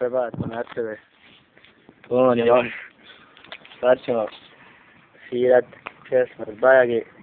prebacimo na tebe. On je on. Sad ćemo svirat pjesmu od Bajage.